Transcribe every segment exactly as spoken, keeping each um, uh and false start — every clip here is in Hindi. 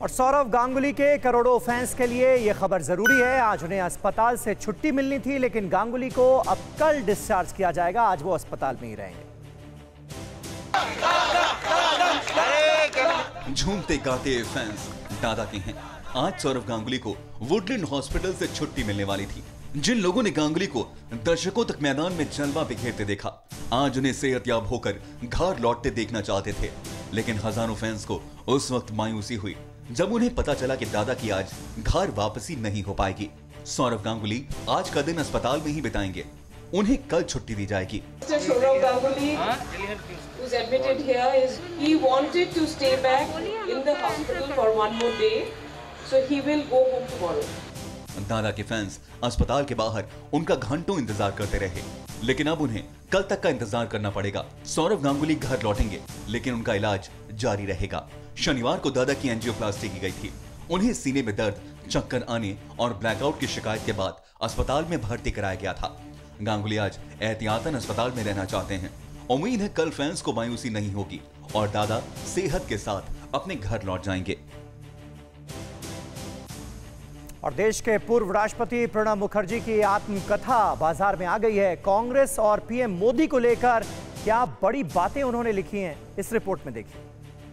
और सौरव गांगुली के करोड़ों फैंस के लिए यह खबर जरूरी है। आज उन्हें अस्पताल से छुट्टी मिलनी थी, लेकिन गांगुली को अब कल डिस्चार्ज किया जाएगा। आज वो अस्पताल में ही रहेंगे। झूमते गाते फैंस दादा के हैं। आज सौरव गांगुली को वुडलैंड हॉस्पिटल से छुट्टी मिलने वाली थी। जिन लोगों ने गांगुली को दर्शकों तक मैदान में जलवा बिखेरते देखा, आज उन्हें सेहतयाब होकर घर लौटते देखना चाहते थे। लेकिन हजारों फैंस को उस वक्त मायूसी हुई जब उन्हें पता चला कि दादा की आज घर वापसी नहीं हो पाएगी। सौरव गांगुली आज का दिन अस्पताल में ही बिताएंगे। उन्हें कल छुट्टी दी जाएगी। Saurav Ganguly, who's admitted here, is he wanted to stay back in the hospital for one more day, so he will go home tomorrow. दादा के फैंस अस्पताल के बाहर उनका घंटों इंतजार करते रहे, लेकिन अब उन्हें कल तक का इंतजार करना पड़ेगा। सौरव गांगुली घर लौटेंगे, लेकिन उनका इलाज जारी रहेगा। शनिवार को दादा की एंजियोप्लास्टी की गई थी। उन्हें सीने में दर्द, चक्कर आने और ब्लैकआउट की शिकायत के बाद अस्पताल में भर्ती कराया गया था। गांगुली आज एहतियातन अस्पताल में रहना चाहते हैं। उम्मीद है कल फैंस को मायूसी नहीं होगी और दादा सेहत के साथ अपने घर लौट जाएंगे। और देश के पूर्व राष्ट्रपति प्रणब मुखर्जी की आत्मकथा बाजार में आ गई है। कांग्रेस और पीएम मोदी को लेकर क्या बड़ी बातें उन्होंने लिखी हैं, इस रिपोर्ट में देखिए।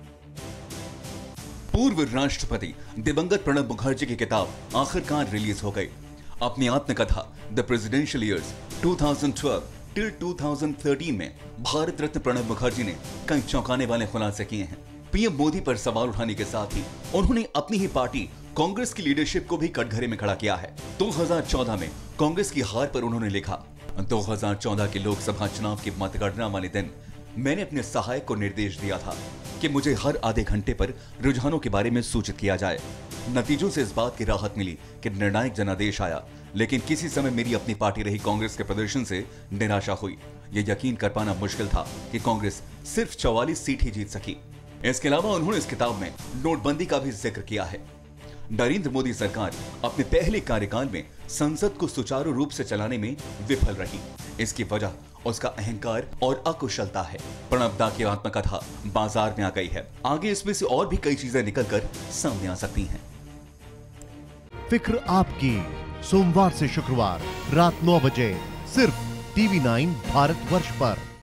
पूर्व राष्ट्रपति दिवंगत प्रणब मुखर्जी की किताब आखिरकार रिलीज हो गई। अपनी आत्मकथा द प्रेसिडेंशियल इयर्स दो हज़ार बारह टिल दो हज़ार तेरह में भारत रत्न प्रणब मुखर्जी ने कई चौंकाने वाले खुलासे किए हैं। पीएम मोदी पर सवाल उठाने के साथ ही उन्होंने अपनी ही पार्टी कांग्रेस की लीडरशिप को भी कटघरे में खड़ा किया है। दो हज़ार चौदह में कांग्रेस की हार पर उन्होंने लिखा, दो हज़ार चौदह के लोकसभा चुनाव की मतगणना वाले दिन मैंने अपने सहायक को निर्देश दिया था कि मुझे हर आधे घंटे पर रुझानों के बारे में सूचित किया जाए। नतीजों से इस बात की राहत मिली कि निर्णायक जनादेश आया, लेकिन किसी समय मेरी अपनी पार्टी रही कांग्रेस के प्रदर्शन से निराशा हुई। यह यकीन कर पाना मुश्किल था कि कांग्रेस सिर्फ चौवालीस सीट ही जीत सकी। इसके अलावा उन्होंने इस किताब में नोटबंदी का भी जिक्र किया है। नरेंद्र मोदी सरकार अपने पहले कार्यकाल में संसद को सुचारू रूप से चलाने में विफल रही। इसकी वजह उसका अहंकार और अकुशलता है। प्रणब दा की आत्मकथा बाजार में आ गई है। आगे इसमें से और भी कई चीजें निकलकर सामने आ सकती हैं। फिक्र आपकी, सोमवार से शुक्रवार रात नौ बजे सिर्फ टीवी नाइन भारतवर्ष पर।